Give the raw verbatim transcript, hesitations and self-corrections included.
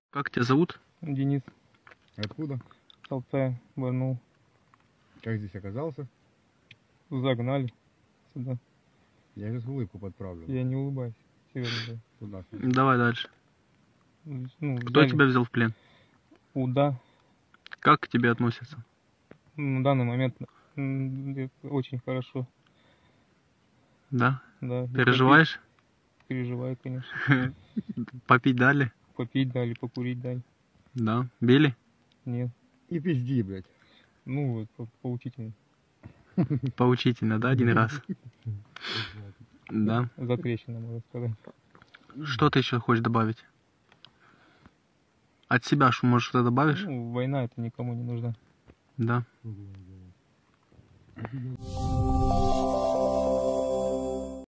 Как тебя зовут? Денис. Откуда? Алтай, Барнаул. Как здесь оказался? Загнали сюда. Я сейчас улыбку подправлю. Я не улыбаюсь. Серьезно. Туда. Давай дальше. Ну, Кто взяли. тебя взял в плен? УДА. Как к тебе относятся? На данный момент м, очень хорошо. Да? Да. Переживаешь? Попить, переживаю, конечно. Попить дали? Попить дали, покурить дали. Да. Били? Нет. И пизди, блядь. Ну, вот, по- поучительно. Поучительно, да, один раз? Да. Затрещина, можно сказать. Что ты еще хочешь добавить? От себя что, может, что-то добавишь? Ну, война это никому не нужна. Да.